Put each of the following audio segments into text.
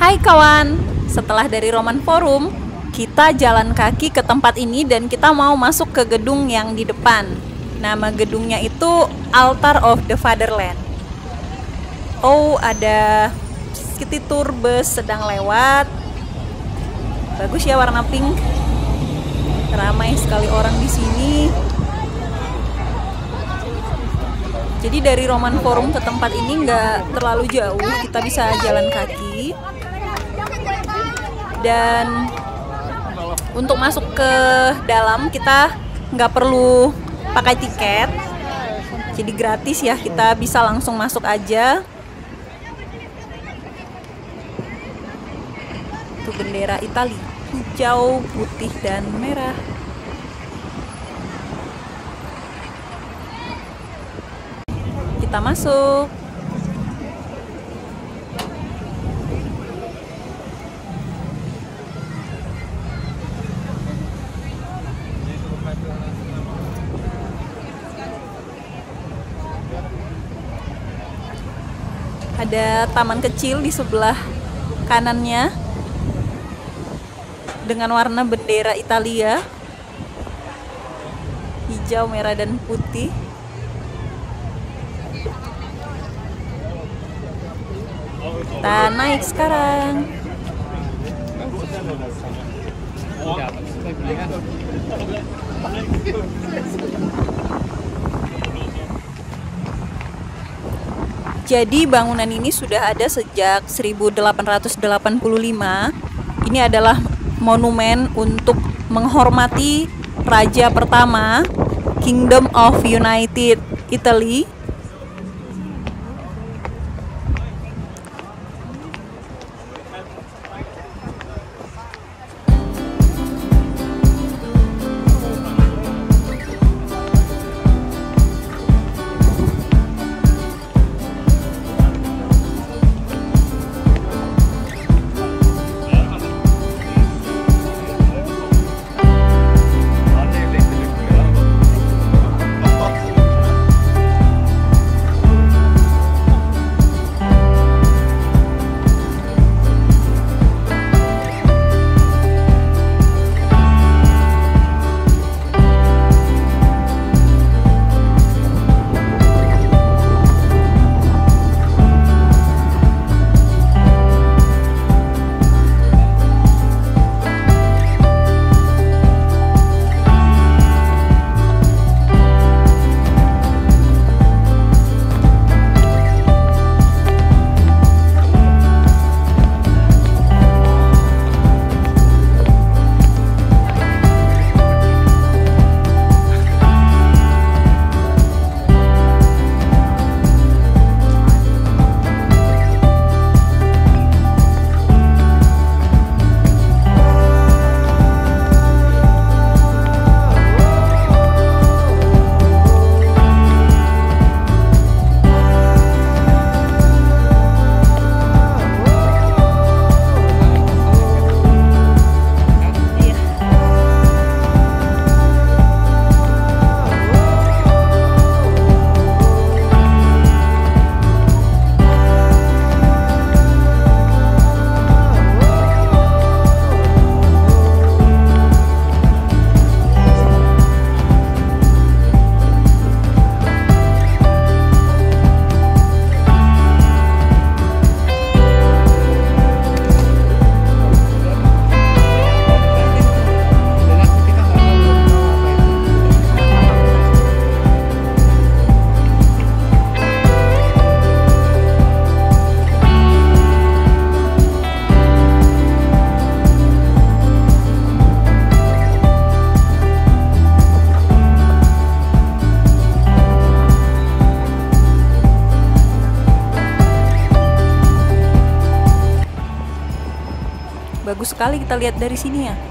Hai kawan, setelah dari Roman Forum, kita jalan kaki ke tempat ini dan kita mau masuk ke gedung yang di depan. Nama gedungnya itu Altar of the Fatherland. Oh, ada city tour bus sedang lewat. Bagus ya, warna pink. Ramai sekali orang di sini. Jadi dari Roman Forum ke tempat ini nggak terlalu jauh, kita bisa jalan kaki. Dan untuk masuk ke dalam kita nggak perlu pakai tiket, jadi gratis ya, kita bisa langsung masuk aja. Itu bendera Italia, hijau, putih, dan merah. Kita masuk. Ada taman kecil di sebelah kanannya dengan warna bendera Italia, hijau, merah, dan putih. Kita naik sekarang. Jadi bangunan ini sudah ada sejak 1885. Ini adalah monumen untuk menghormati raja pertama Kingdom of United Italy. Bagus sekali kita lihat dari sini ya.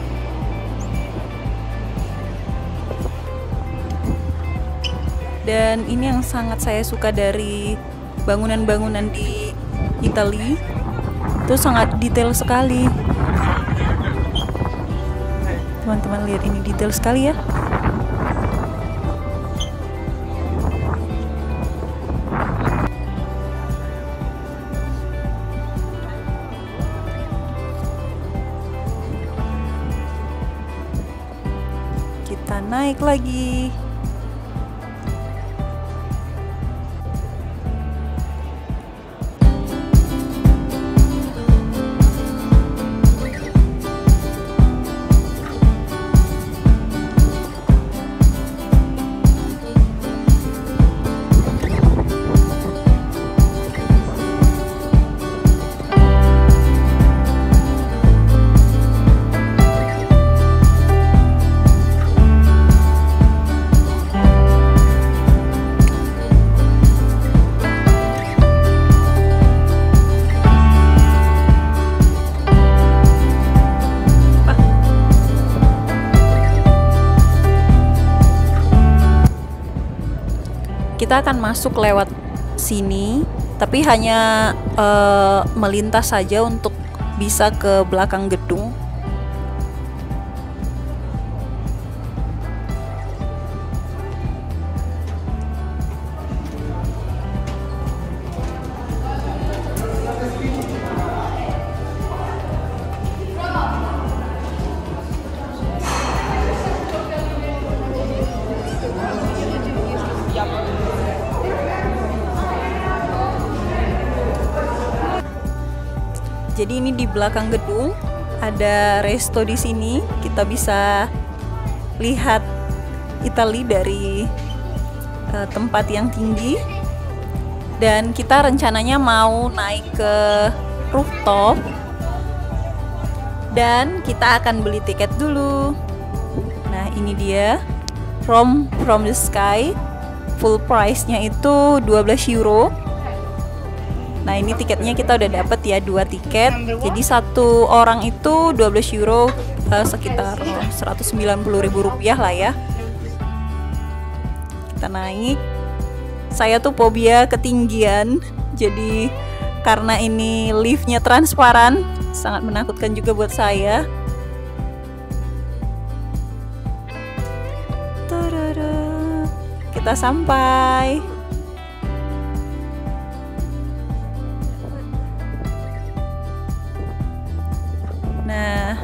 Dan ini yang sangat saya suka dari bangunan-bangunan di Italia, itu sangat detail sekali. Teman-teman lihat, ini detail sekali ya. Kita naik lagi. Kita akan masuk lewat sini, tapi hanya melintas saja untuk bisa ke belakang gedung. Jadi ini di belakang gedung ada resto di sini. Kita bisa lihat Italy dari tempat yang tinggi. Dan kita rencananya mau naik ke rooftop. Dan kita akan beli tiket dulu. Nah, ini dia from the sky. Full price-nya itu 12 euro. Nah, ini tiketnya kita udah dapet ya, 2 tiket. Jadi satu orang itu 12 euro, sekitar 190.000 rupiah lah ya. Kita naik. Saya tuh fobia ketinggian. Jadi karena ini liftnya transparan, sangat menakutkan juga buat saya. Kita sampai. Nah,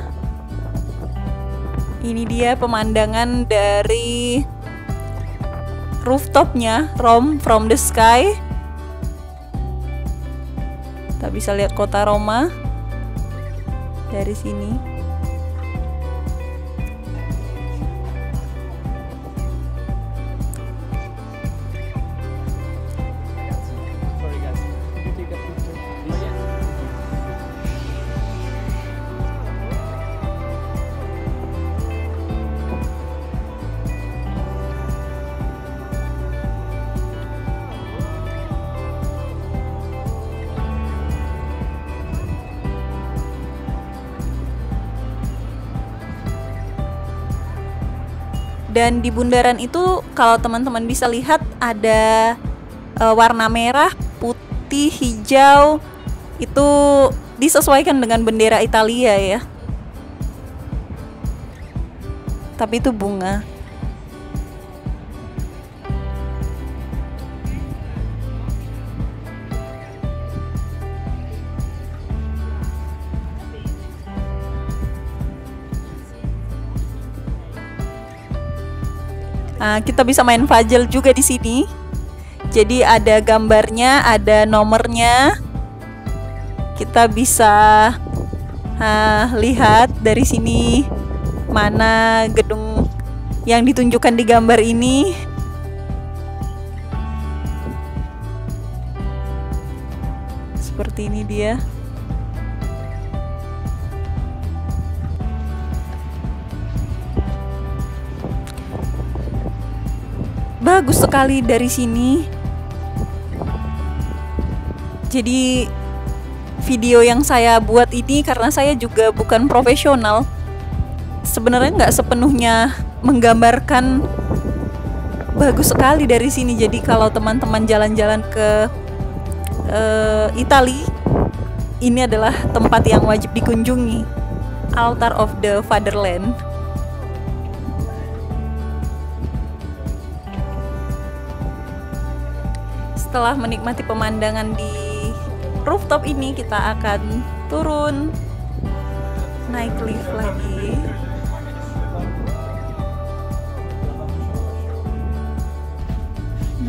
ini dia pemandangan dari rooftopnya, from the sky. Kita bisa lihat kota Roma dari sini. Dan di bundaran itu kalau teman-teman bisa lihat ada warna merah, putih, hijau. Itu disesuaikan dengan bendera Italia ya. Tapi itu bunga. Nah, kita bisa main puzzle juga di sini. Jadi ada gambarnya, ada nomornya. Kita bisa lihat dari sini mana gedung yang ditunjukkan di gambar ini. Seperti ini dia. Bagus sekali dari sini. Jadi video yang saya buat ini karena saya juga bukan profesional. Sebenarnya nggak sepenuhnya menggambarkan bagus sekali dari sini. Jadi kalau teman-teman jalan-jalan ke Italy, ini adalah tempat yang wajib dikunjungi. Altar of the Fatherland. Setelah menikmati pemandangan di rooftop ini, kita akan turun, naik lift lagi.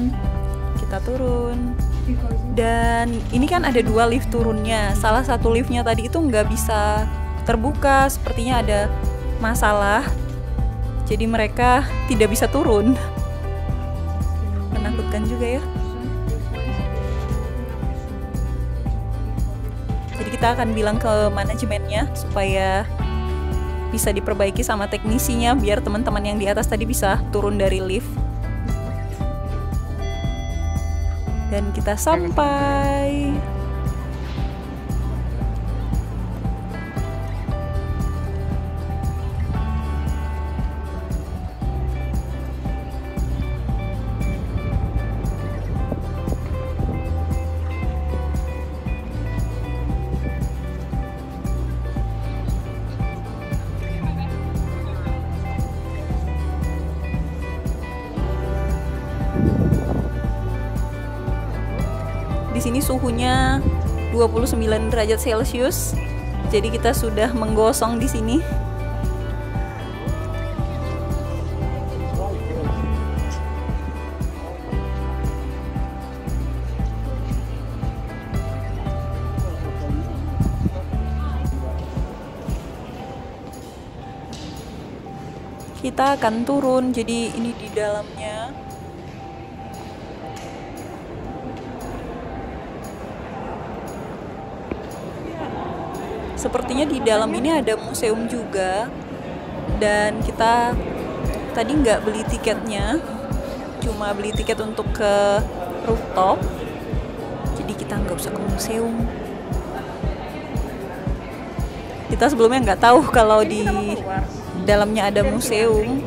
Kita turun. Dan ini kan ada 2 lift turunnya. Salah satu liftnya tadi itu nggak bisa terbuka, sepertinya ada masalah. Jadi mereka tidak bisa turun. Menakutkan juga ya. Jadi kita akan bilang ke manajemennya supaya bisa diperbaiki sama teknisinya biar teman-teman yang di atas tadi bisa turun dari lift. Dan kita sampai. Di sini suhunya 29 derajat Celcius. Jadi kita sudah menggosong di sini. Kita akan turun, jadi ini di dalamnya. Sepertinya di dalam ini ada museum juga. Dan kita tadi nggak beli tiketnya, cuma beli tiket untuk ke rooftop. Jadi kita nggak usah ke museum. Kita sebelumnya nggak tahu kalau di dalamnya ada museum.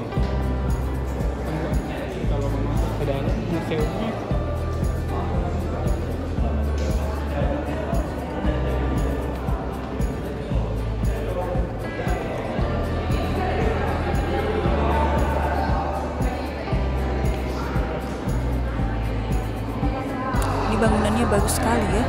Kalau memang ke dalam museumnya ini bangunannya bagus sekali ya.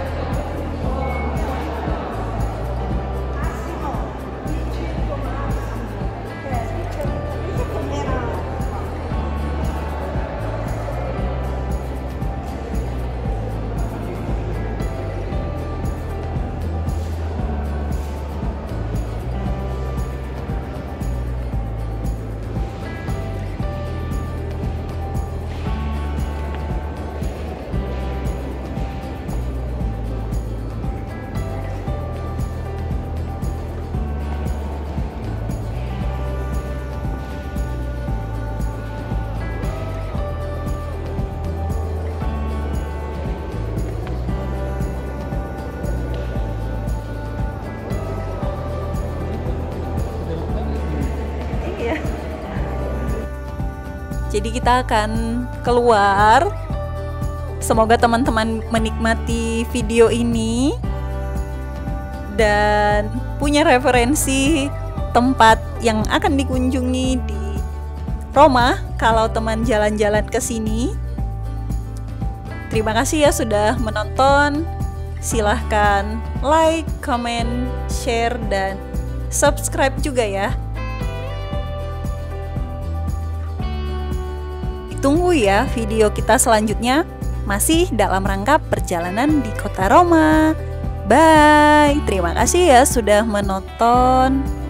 Jadi kita akan keluar. Semoga teman-teman menikmati video ini dan punya referensi tempat yang akan dikunjungi di Roma kalau teman jalan-jalan ke sini. Terima kasih ya sudah menonton. Silahkan like, comment, share, dan subscribe juga ya. Tunggu ya video kita selanjutnya, masih dalam rangka perjalanan di kota Roma. Bye. Terima kasih ya sudah menonton.